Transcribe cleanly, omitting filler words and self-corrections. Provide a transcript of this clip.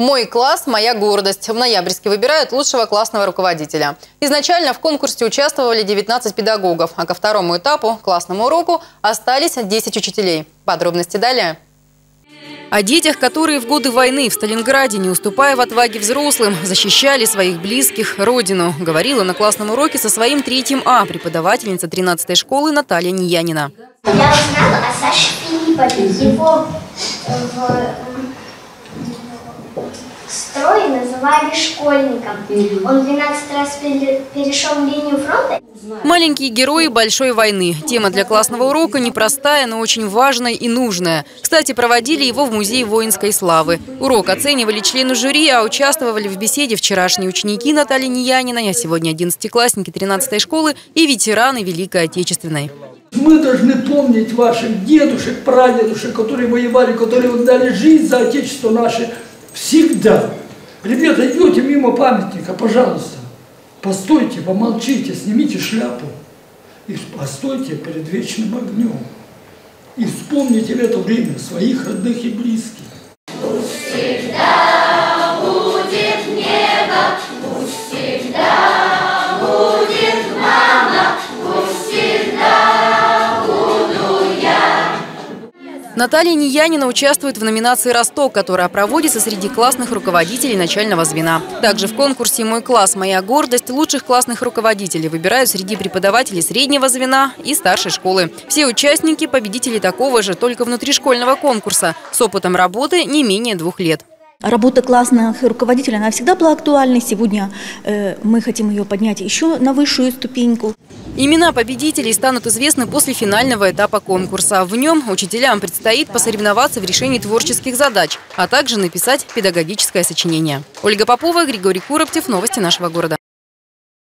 «Мой класс – моя гордость». В ноябрьске выбирают лучшего классного руководителя. Изначально в конкурсе участвовали 19 педагогов, а ко второму этапу – классному уроку – остались 10 учителей. Подробности далее. О детях, которые в годы войны в Сталинграде, не уступая в отваге взрослым, защищали своих близких, родину, говорила на классном уроке со своим 3 А преподавательница 13-й школы Наталья Ниянина. Я узнала о Саше Филиппове. Его в строе называли школьником. Он 12 раз перешел линию фронта. Маленькие герои большой войны. Тема для классного урока непростая, но очень важная и нужная. Кстати, проводили его в Музее воинской славы. Урок оценивали члены жюри, а участвовали в беседе вчерашние ученики Натальи Нияниной, а сегодня 11-классники 13-й школы и ветераны Великой Отечественной. Мы должны помнить ваших дедушек, прадедушек, которые воевали, которые дали жизнь за Отечество наше всегда. Ребята, идете мимо памятника, пожалуйста, постойте, помолчите, снимите шляпу и постойте перед вечным огнем. И вспомните в это время своих родных и близких. Пусть всегда будет небо, пусть всегда будет мама, пусть всегда буду я. Наталья Ниянина участвует в номинации «Росток», которая проводится среди классных руководителей начального звена. Также в конкурсе «Мой класс, моя гордость» лучших классных руководителей выбирают среди преподавателей среднего звена и старшей школы. Все участники – победители такого же, только внутришкольного конкурса, с опытом работы не менее 2 лет. Работа классных руководителей, она всегда была актуальной. Сегодня мы хотим ее поднять еще на высшую ступеньку. Имена победителей станут известны после финального этапа конкурса. В нем учителям предстоит посоревноваться в решении творческих задач, а также написать педагогическое сочинение. Ольга Попова, Григорий Куроптев. Новости нашего города.